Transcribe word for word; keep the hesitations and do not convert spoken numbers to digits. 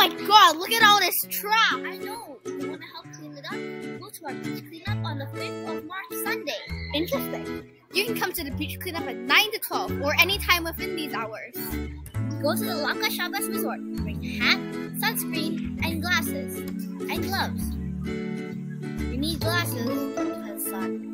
my god, look at all this trash. I know. You want to help clean it up? Go to our beach cleanup on the fifth of March, Sunday. Interesting. You can come to the beach cleanup at nine to twelve or any time within these hours. Go to the Langka Shabas Resort. Bring hat, sunscreen, and glasses. And gloves. You need glasses because sun.